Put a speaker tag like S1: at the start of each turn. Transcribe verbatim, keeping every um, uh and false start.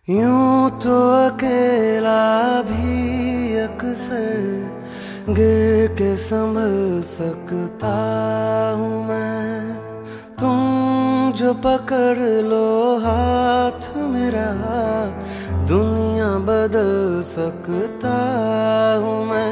S1: यूं तो अकेला भी अक्सर गिर के संभल सकता हूँ मैं। तुम जो पकड़ लो हाथ मेरा, दुनिया बदल सकता हूँ मैं।